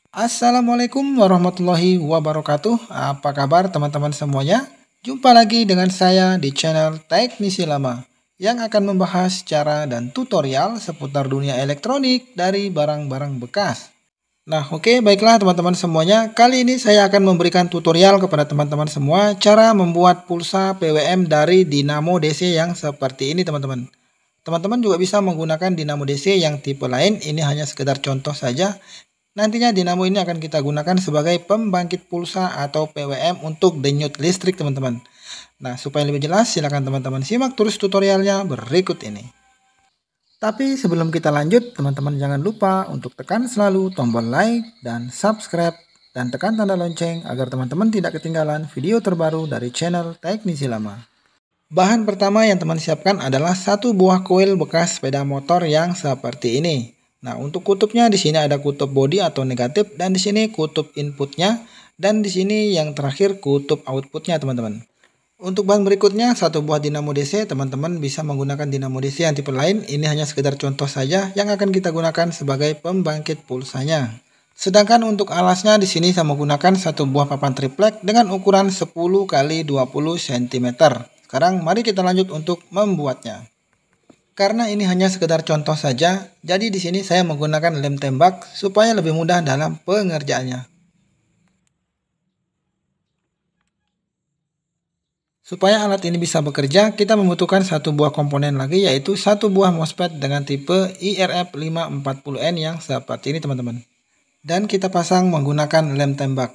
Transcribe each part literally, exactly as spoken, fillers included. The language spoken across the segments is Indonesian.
Assalamualaikum warahmatullahi wabarakatuh. Apa kabar teman-teman semuanya? Jumpa lagi dengan saya di channel Teknisi Lama yang akan membahas cara dan tutorial seputar dunia elektronik dari barang-barang bekas. Nah, oke, baiklah teman-teman semuanya. Kali ini saya akan memberikan tutorial kepada teman-teman semua cara membuat pulsa P W M dari dinamo D C yang seperti ini, teman-teman. Teman-teman juga bisa menggunakan dinamo D C yang tipe lain. Ini hanya sekedar contoh saja. Nantinya dinamo ini akan kita gunakan sebagai pembangkit pulsa atau P W M untuk denyut listrik, teman-teman. Nah, supaya lebih jelas silakan teman-teman simak terus tutorialnya berikut ini. Tapi sebelum kita lanjut, teman-teman jangan lupa untuk tekan selalu tombol like dan subscribe dan tekan tanda lonceng agar teman-teman tidak ketinggalan video terbaru dari channel Teknisi Lama. Bahan pertama yang teman siapkan adalah satu buah koil bekas sepeda motor yang seperti ini. Nah, untuk kutubnya di sini ada kutub body atau negatif dan di sini kutub inputnya dan di sini yang terakhir kutub outputnya, teman-teman. Untuk bahan berikutnya satu buah dinamo D C, teman-teman bisa menggunakan dinamo D C yang tipe lain. Ini hanya sekedar contoh saja yang akan kita gunakan sebagai pembangkit pulsanya. Sedangkan untuk alasnya di sini saya menggunakan satu buah papan triplek dengan ukuran sepuluh kali dua puluh sentimeter. Sekarang mari kita lanjut untuk membuatnya. Karena ini hanya sekedar contoh saja, jadi di sini saya menggunakan lem tembak supaya lebih mudah dalam pengerjaannya. Supaya alat ini bisa bekerja, kita membutuhkan satu buah komponen lagi, yaitu satu buah MOSFET dengan tipe I R F lima empat puluh N yang seperti ini, teman-teman. Dan kita pasang menggunakan lem tembak.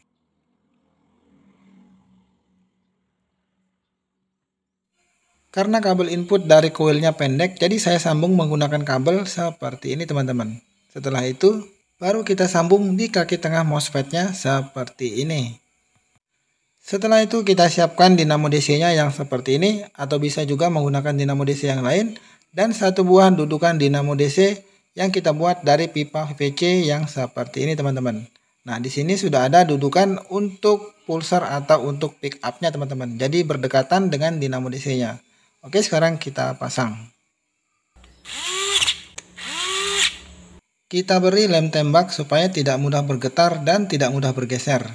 Karena kabel input dari koilnya pendek, jadi saya sambung menggunakan kabel seperti ini, teman-teman. Setelah itu, baru kita sambung di kaki tengah MOSFET-nya seperti ini. Setelah itu kita siapkan dinamo D C-nya yang seperti ini, atau bisa juga menggunakan dinamo D C yang lain, dan satu buah dudukan dinamo D C yang kita buat dari pipa P V C yang seperti ini, teman-teman. Nah, di sini sudah ada dudukan untuk pulsar atau untuk pick up-nya, teman-teman. Jadi berdekatan dengan dinamo D C-nya. Oke, sekarang kita pasang. Kita beri lem tembak supaya tidak mudah bergetar dan tidak mudah bergeser.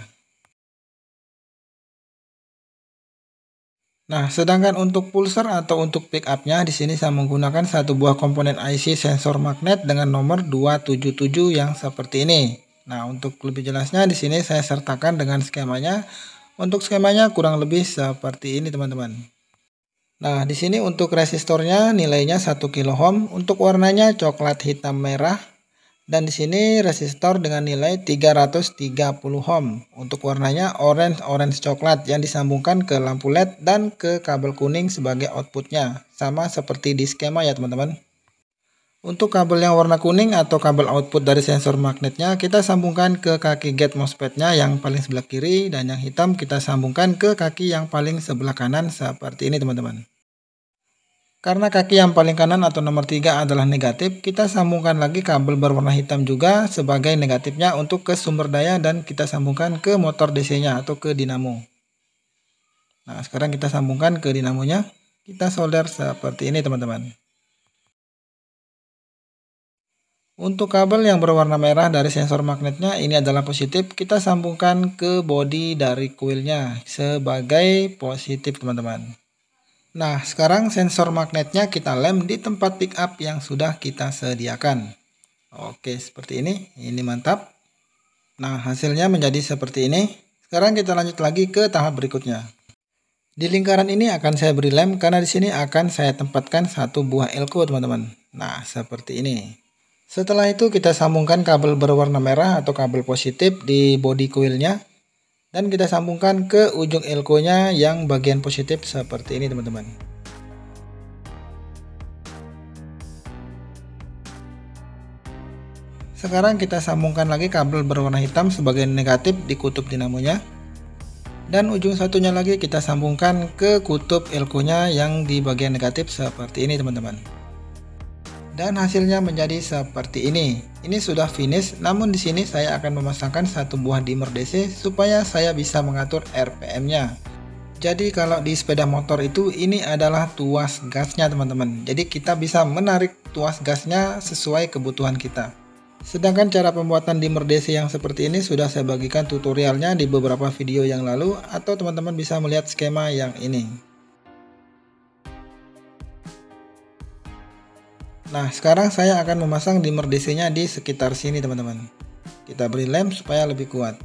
Nah, sedangkan untuk pulsar atau untuk pick up-nya di sini saya menggunakan satu buah komponen I C sensor magnet dengan nomor dua tujuh tujuh yang seperti ini. Nah, untuk lebih jelasnya di sini saya sertakan dengan skemanya. Untuk skemanya kurang lebih seperti ini, teman-teman. Nah, di sini untuk resistornya nilainya satu kilo ohm, untuk warnanya coklat hitam merah, dan di sini resistor dengan nilai tiga ratus tiga puluh ohm. Untuk warnanya orange orange coklat yang disambungkan ke lampu L E D dan ke kabel kuning sebagai outputnya, sama seperti di skema ya, teman-teman. Untuk kabel yang warna kuning atau kabel output dari sensor magnetnya kita sambungkan ke kaki gate MOSFET-nya yang paling sebelah kiri, dan yang hitam kita sambungkan ke kaki yang paling sebelah kanan seperti ini, teman-teman. Karena kaki yang paling kanan atau nomor tiga adalah negatif, kita sambungkan lagi kabel berwarna hitam juga sebagai negatifnya untuk ke sumber daya dan kita sambungkan ke motor D C-nya atau ke dinamo. Nah, sekarang kita sambungkan ke dinamonya. Kita solder seperti ini, teman-teman. Untuk kabel yang berwarna merah dari sensor magnetnya ini adalah positif, kita sambungkan ke bodi dari kuilnya sebagai positif, teman-teman. Nah, sekarang sensor magnetnya kita lem di tempat pick up yang sudah kita sediakan. Oke, seperti ini. Ini mantap. Nah, hasilnya menjadi seperti ini. Sekarang kita lanjut lagi ke tahap berikutnya. Di lingkaran ini akan saya beri lem karena di sini akan saya tempatkan satu buah elko, teman-teman. Nah, seperti ini. Setelah itu kita sambungkan kabel berwarna merah atau kabel positif di bodi coilnya. Dan kita sambungkan ke ujung elko-nya yang bagian positif seperti ini, teman-teman. Sekarang kita sambungkan lagi kabel berwarna hitam sebagai negatif di kutub dinamonya. Dan ujung satunya lagi kita sambungkan ke kutub elko-nya yang di bagian negatif seperti ini, teman-teman. Dan hasilnya menjadi seperti ini. Ini sudah finish, namun di sini saya akan memasangkan satu buah dimmer D C supaya saya bisa mengatur R P M-nya. Jadi kalau di sepeda motor itu ini adalah tuas gasnya, teman-teman. Jadi kita bisa menarik tuas gasnya sesuai kebutuhan kita. Sedangkan cara pembuatan dimmer D C yang seperti ini sudah saya bagikan tutorialnya di beberapa video yang lalu, atau teman-teman bisa melihat skema yang ini. Nah, sekarang saya akan memasang dimmer D C-nya di sekitar sini teman-teman. Kita beri lem supaya lebih kuat.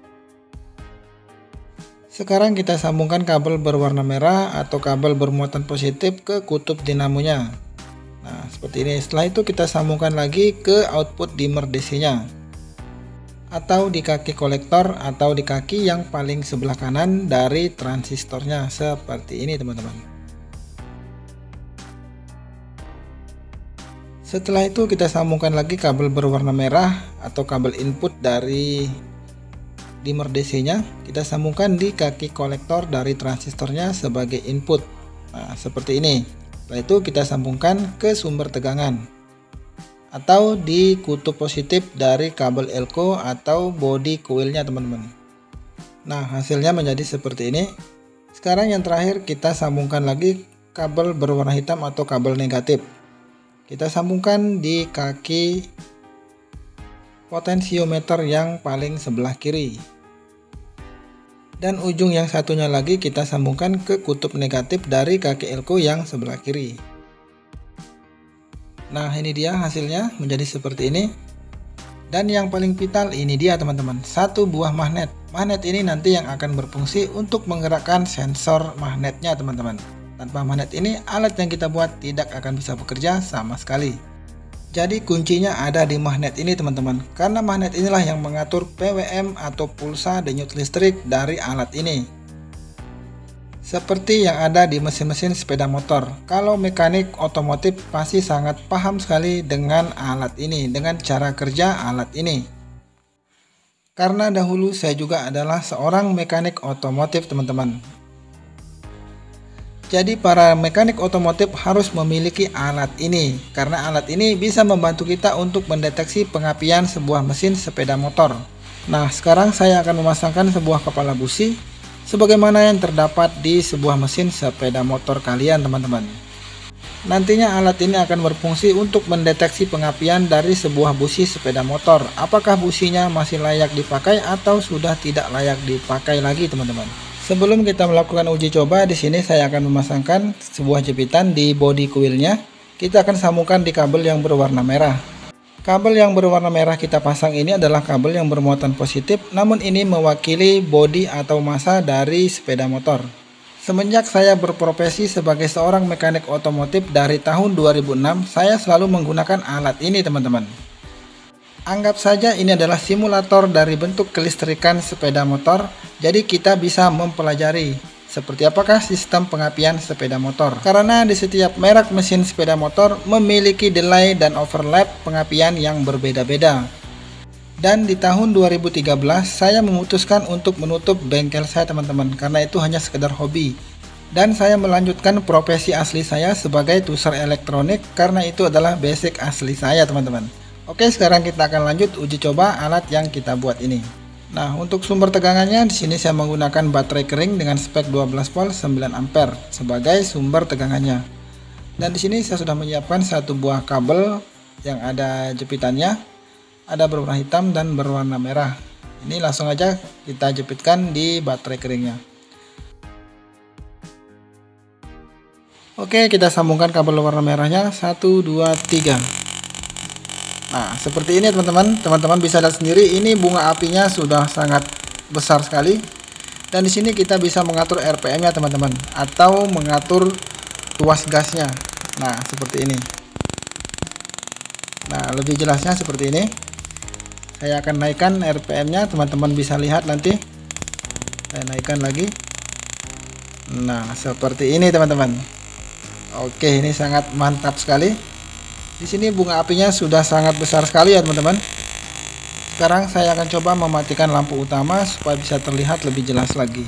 Sekarang kita sambungkan kabel berwarna merah atau kabel bermuatan positif ke kutub dinamonya. Nah, seperti ini. Setelah itu kita sambungkan lagi ke output dimmer D C-nya, atau di kaki kolektor atau di kaki yang paling sebelah kanan dari transistornya, seperti ini teman-teman. Setelah itu kita sambungkan lagi kabel berwarna merah atau kabel input dari dimmer D C-nya, kita sambungkan di kaki kolektor dari transistornya sebagai input. Nah, seperti ini. Setelah itu kita sambungkan ke sumber tegangan atau di kutub positif dari kabel elko atau body coilnya teman-teman. Nah, hasilnya menjadi seperti ini. Sekarang yang terakhir kita sambungkan lagi kabel berwarna hitam atau kabel negatif. Kita sambungkan di kaki potensiometer yang paling sebelah kiri. Dan ujung yang satunya lagi kita sambungkan ke kutub negatif dari kaki elko yang sebelah kiri. Nah, ini dia hasilnya menjadi seperti ini. Dan yang paling vital ini dia teman-teman, satu buah magnet. Magnet ini nanti yang akan berfungsi untuk menggerakkan sensor magnetnya teman-teman. Tanpa magnet ini alat yang kita buat tidak akan bisa bekerja sama sekali. Jadi kuncinya ada di magnet ini teman-teman, karena magnet inilah yang mengatur P W M atau pulsa denyut listrik dari alat ini. Seperti yang ada di mesin-mesin sepeda motor. Kalau mekanik otomotif pasti sangat paham sekali dengan alat ini, dengan cara kerja alat ini. Karena dahulu saya juga adalah seorang mekanik otomotif teman-teman. Jadi para mekanik otomotif harus memiliki alat ini, karena alat ini bisa membantu kita untuk mendeteksi pengapian sebuah mesin sepeda motor. Nah, sekarang saya akan memasangkan sebuah kepala busi sebagaimana yang terdapat di sebuah mesin sepeda motor kalian teman-teman. Nantinya alat ini akan berfungsi untuk mendeteksi pengapian dari sebuah busi sepeda motor. Apakah businya masih layak dipakai atau sudah tidak layak dipakai lagi teman-teman. Sebelum kita melakukan uji coba, di sini saya akan memasangkan sebuah jepitan di body coilnya. Kita akan sambungkan di kabel yang berwarna merah. Kabel yang berwarna merah kita pasang ini adalah kabel yang bermuatan positif, namun ini mewakili bodi atau massa dari sepeda motor. Semenjak saya berprofesi sebagai seorang mekanik otomotif dari tahun dua ribu enam, saya selalu menggunakan alat ini teman-teman. Anggap saja ini adalah simulator dari bentuk kelistrikan sepeda motor, jadi kita bisa mempelajari seperti apakah sistem pengapian sepeda motor. Karena di setiap merek mesin sepeda motor memiliki delay dan overlap pengapian yang berbeda-beda. Dan di tahun dua ribu tiga belas saya memutuskan untuk menutup bengkel saya teman-teman, karena itu hanya sekedar hobi. Dan saya melanjutkan profesi asli saya sebagai tuser elektronik, karena itu adalah basic asli saya teman-teman. Oke, sekarang kita akan lanjut uji coba alat yang kita buat ini. Nah, untuk sumber tegangannya di sini saya menggunakan baterai kering dengan spek dua belas volt sembilan ampere sebagai sumber tegangannya. Dan di sini saya sudah menyiapkan satu buah kabel yang ada jepitannya, ada berwarna hitam dan berwarna merah. Ini langsung aja kita jepitkan di baterai keringnya. Oke, kita sambungkan kabel warna merahnya satu dua tiga. Nah, seperti ini teman-teman. Teman-teman bisa lihat sendiri, ini bunga apinya sudah sangat besar sekali. Dan di sini kita bisa mengatur R P M-nya teman-teman, atau mengatur tuas gasnya. Nah, seperti ini. Nah, lebih jelasnya seperti ini. Saya akan naikkan R P M-nya, teman-teman bisa lihat nanti. Saya naikkan lagi. Nah, seperti ini teman-teman. Oke, ini sangat mantap sekali. Di sini bunga apinya sudah sangat besar sekali ya teman-teman. Sekarang saya akan coba mematikan lampu utama supaya bisa terlihat lebih jelas lagi.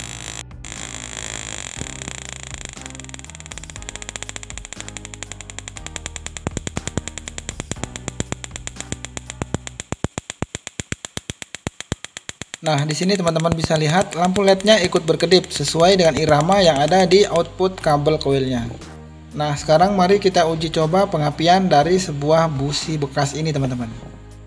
Nah, di sini teman-teman bisa lihat lampu L E D-nya ikut berkedip sesuai dengan irama yang ada di output kabel koilnya. Nah, sekarang mari kita uji coba pengapian dari sebuah busi bekas ini teman-teman.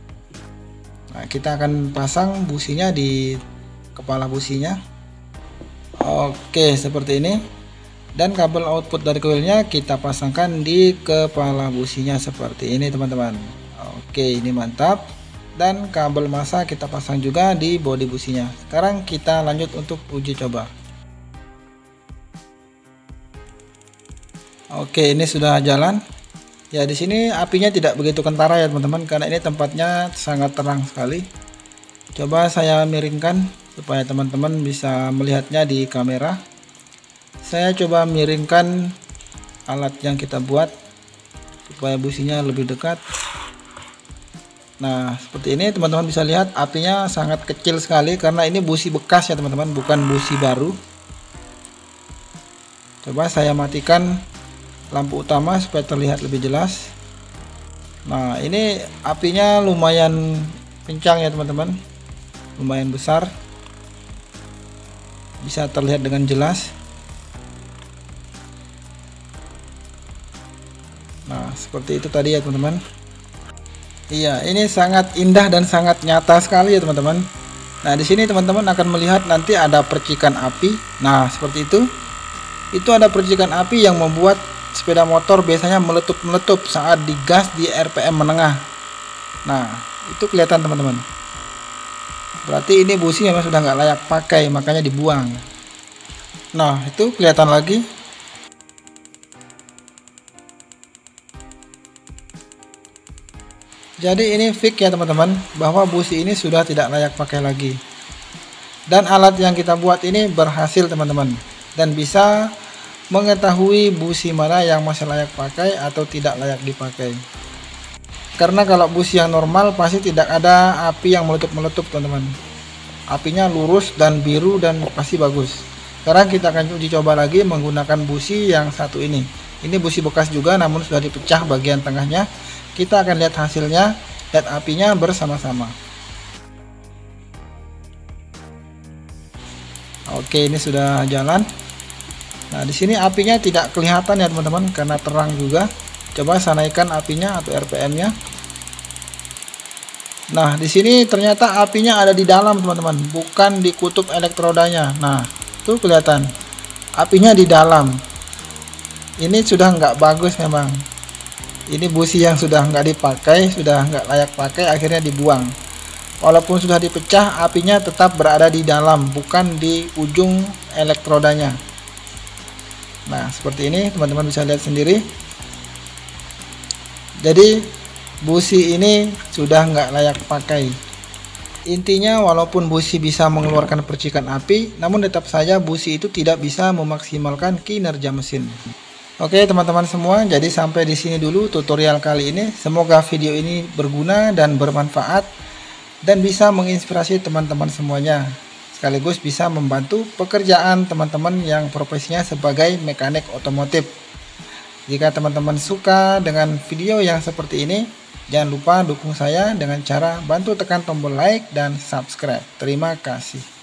Nah, kita akan pasang businya di kepala businya. Oke, seperti ini. Dan kabel output dari coilnya kita pasangkan di kepala businya seperti ini teman-teman. Oke, ini mantap. Dan kabel massa kita pasang juga di bodi businya. Sekarang kita lanjut untuk uji coba. Oke, ini sudah jalan. Ya, di sini apinya tidak begitu kentara ya teman-teman, karena ini tempatnya sangat terang sekali. Coba saya miringkan supaya teman-teman bisa melihatnya di kamera. Saya coba miringkan alat yang kita buat supaya businya lebih dekat. Nah, seperti ini teman-teman bisa lihat apinya sangat kecil sekali karena ini busi bekas ya teman-teman, bukan busi baru. Coba saya matikan lampu utama supaya terlihat lebih jelas. Nah, ini apinya lumayan kencang ya teman-teman, lumayan besar, bisa terlihat dengan jelas. Nah, seperti itu tadi ya teman-teman. Iya, ini sangat indah dan sangat nyata sekali ya teman-teman. Nah, di sini teman-teman akan melihat nanti ada percikan api. Nah, seperti itu. Itu ada percikan api yang membuat sepeda motor biasanya meletup-meletup saat digas di R P M menengah. Nah, itu kelihatan teman-teman. Berarti ini busi memang sudah nggak layak pakai, makanya dibuang. Nah, itu kelihatan lagi. Jadi ini fix ya teman-teman, bahwa busi ini sudah tidak layak pakai lagi. Dan alat yang kita buat ini berhasil teman-teman, dan bisa mengetahui busi mana yang masih layak pakai atau tidak layak dipakai. Karena kalau busi yang normal pasti tidak ada api yang meletup-meletup teman-teman. Apinya lurus dan biru dan pasti bagus. Sekarang kita akan uji coba lagi menggunakan busi yang satu ini. Ini busi bekas juga namun sudah dipecah bagian tengahnya. Kita akan lihat hasilnya, lihat apinya bersama-sama. Oke, ini sudah jalan. Nah, di sini apinya tidak kelihatan ya teman-teman karena terang juga. Coba saya naikkan apinya atau R P M-nya. Nah, di sini ternyata apinya ada di dalam teman-teman, bukan di kutub elektrodanya. Nah, itu kelihatan. Apinya di dalam. Ini sudah nggak bagus memang. Ini busi yang sudah nggak dipakai, sudah nggak layak pakai, akhirnya dibuang. Walaupun sudah dipecah, apinya tetap berada di dalam, bukan di ujung elektrodanya. Nah, seperti ini teman-teman bisa lihat sendiri. Jadi busi ini sudah nggak layak pakai. Intinya walaupun busi bisa mengeluarkan percikan api, namun tetap saja busi itu tidak bisa memaksimalkan kinerja mesin. Oke teman-teman semua, jadi sampai di sini dulu tutorial kali ini. Semoga video ini berguna dan bermanfaat dan bisa menginspirasi teman-teman semuanya. Sekaligus bisa membantu pekerjaan teman-teman yang profesinya sebagai mekanik otomotif. Jika teman-teman suka dengan video yang seperti ini, jangan lupa dukung saya dengan cara bantu tekan tombol like dan subscribe. Terima kasih.